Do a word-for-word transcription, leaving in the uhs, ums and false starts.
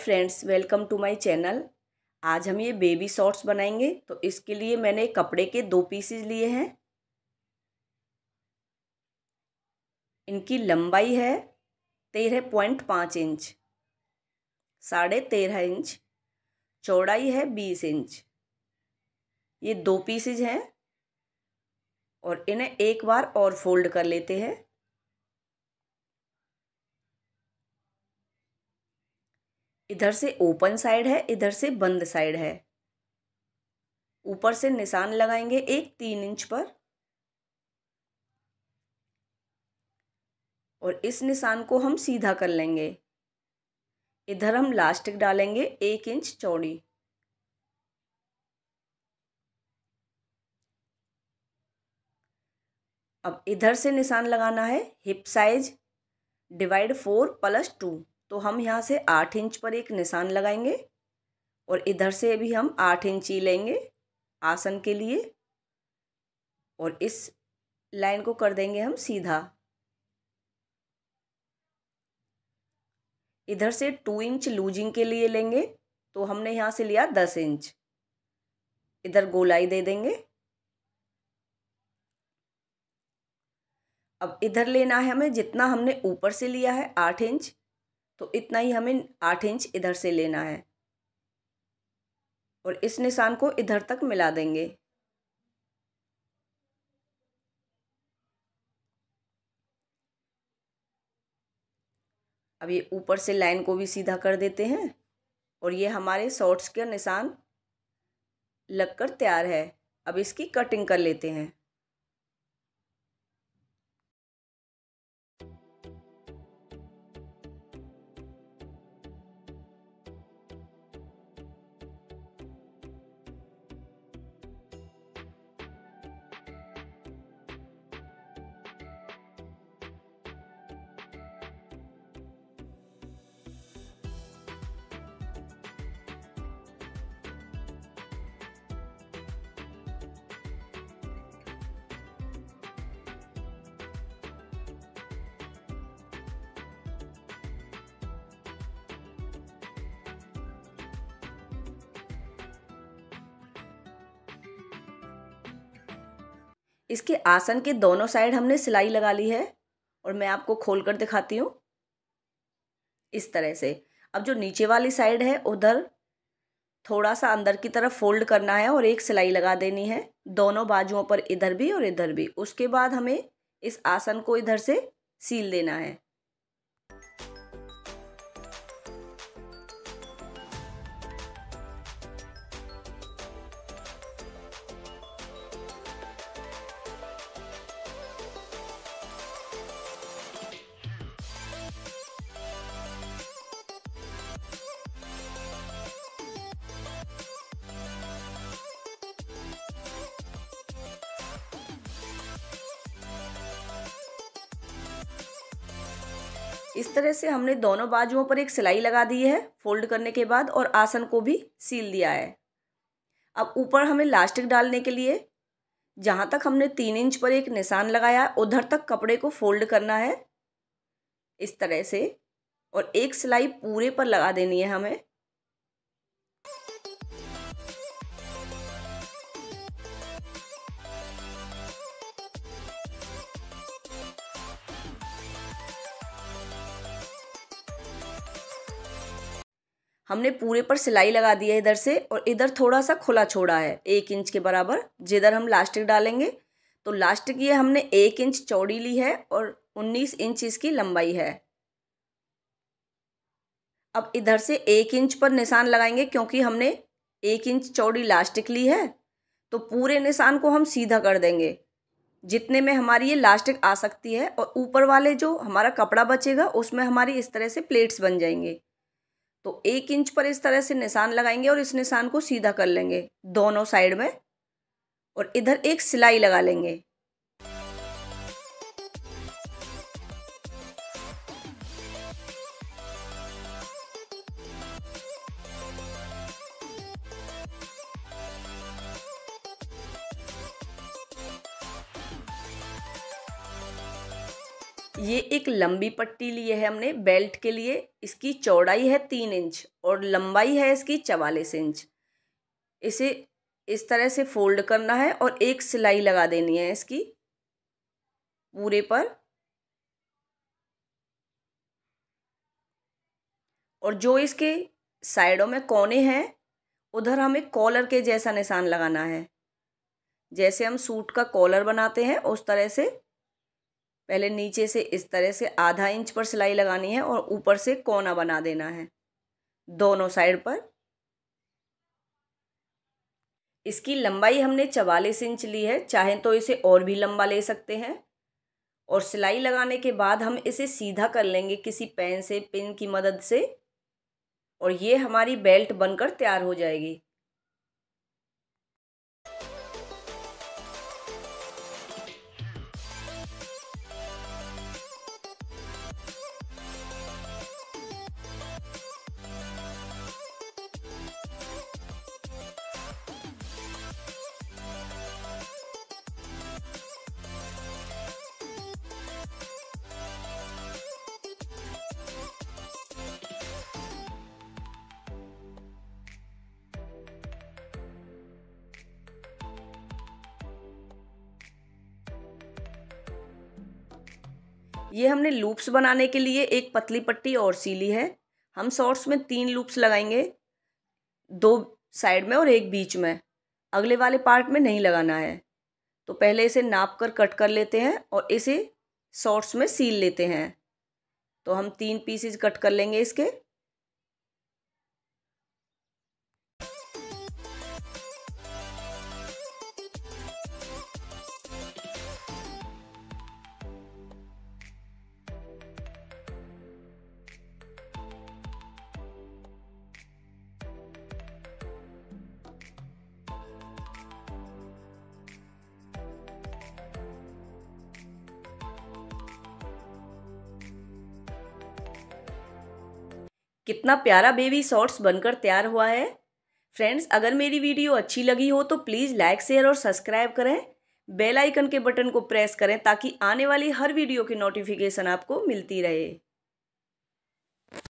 Friends, welcome to my channel. आज हम ये बेबी शॉर्ट्स बनाएंगे। तो इसके लिए मैंने कपड़े के दो पीसेज लिए हैं। इनकी लंबाई है तेरह पॉइंट पाँच इंच, साढ़े तेरह इंच, चौड़ाई है बीस इंच। ये दो पीसेज हैं और इन्हें एक बार और फोल्ड कर लेते हैं। इधर से ओपन साइड है, इधर से बंद साइड है। ऊपर से निशान लगाएंगे एक तीन इंच पर और इस निशान को हम सीधा कर लेंगे। इधर हम लास्टिक डालेंगे एक इंच चौड़ी। अब इधर से निशान लगाना है hip size divide four plus two. तो हम यहाँ से आठ इंच पर एक निशान लगाएंगे और इधर से भी हम आठ इंच ही लेंगे आसन के लिए और इस लाइन को कर देंगे हम सीधा। इधर से टू इंच लूजिंग के लिए लेंगे तो हमने यहाँ से लिया दस इंच। इधर गोलाई दे देंगे। अब इधर लेना है हमें, जितना हमने ऊपर से लिया है आठ इंच, तो इतना ही हमें आठ इंच इधर से लेना है और इस निशान को इधर तक मिला देंगे। अब ये ऊपर से लाइन को भी सीधा कर देते हैं और ये हमारे शॉर्ट्स का निशान लगकर तैयार है। अब इसकी कटिंग कर लेते हैं। इसके आसन के दोनों साइड हमने सिलाई लगा ली है और मैं आपको खोल कर दिखाती हूँ इस तरह से। अब जो नीचे वाली साइड है उधर थोड़ा सा अंदर की तरफ फोल्ड करना है और एक सिलाई लगा देनी है दोनों बाजुओं पर, इधर भी और इधर भी। उसके बाद हमें इस आसन को इधर से सील देना है। इस तरह से हमने दोनों बाजुओं पर एक सिलाई लगा दी है फोल्ड करने के बाद और आसन को भी सील दिया है। अब ऊपर हमें लास्टिक डालने के लिए जहाँ तक हमने तीन इंच पर एक निशान लगाया उधर तक कपड़े को फोल्ड करना है इस तरह से और एक सिलाई पूरे पर लगा देनी है हमें। हमने पूरे पर सिलाई लगा दी है इधर से और इधर थोड़ा सा खुला छोड़ा है एक इंच के बराबर, जिधर हम लास्टिक डालेंगे। तो लास्टिक ये हमने एक इंच चौड़ी ली है और उन्नीस इंच इसकी लंबाई है। अब इधर से एक इंच पर निशान लगाएंगे क्योंकि हमने एक इंच चौड़ी लास्टिक ली है। तो पूरे निशान को हम सीधा कर देंगे जितने में हमारी ये लास्टिक आ सकती है और ऊपर वाले जो हमारा कपड़ा बचेगा उसमें हमारी इस तरह से प्लेट्स बन जाएंगे। तो एक इंच पर इस तरह से निशान लगाएंगे और इस निशान को सीधा कर लेंगे दोनों साइड में और इधर एक सिलाई लगा लेंगे। ये एक लंबी पट्टी ली है हमने बेल्ट के लिए। इसकी चौड़ाई है तीन इंच और लंबाई है इसकी चवालीस इंच। इसे इस तरह से फोल्ड करना है और एक सिलाई लगा देनी है इसकी पूरे पर। और जो इसके साइडों में कोने हैं उधर हमें कॉलर के जैसा निशान लगाना है। जैसे हम सूट का कॉलर बनाते हैं उस तरह से पहले नीचे से इस तरह से आधा इंच पर सिलाई लगानी है और ऊपर से कोना बना देना है दोनों साइड पर। इसकी लंबाई हमने चवालीस इंच ली है, चाहें तो इसे और भी लंबा ले सकते हैं। और सिलाई लगाने के बाद हम इसे सीधा कर लेंगे किसी पेन से, पिन की मदद से, और ये हमारी बेल्ट बनकर तैयार हो जाएगी। ये हमने लूप्स बनाने के लिए एक पतली पट्टी और सी ली है। हम शॉर्ट्स में तीन लूप्स लगाएंगे, दो साइड में और एक बीच में। अगले वाले पार्ट में नहीं लगाना है। तो पहले इसे नाप कर कट कर लेते हैं और इसे शॉर्ट्स में सील लेते हैं। तो हम तीन पीसेस कट कर लेंगे इसके। कितना प्यारा बेबी शॉर्ट्स बनकर तैयार हुआ है। फ्रेंड्स, अगर मेरी वीडियो अच्छी लगी हो तो प्लीज़ लाइक, शेयर और सब्सक्राइब करें। बेल आइकन के बटन को प्रेस करें ताकि आने वाली हर वीडियो की नोटिफिकेशन आपको मिलती रहे।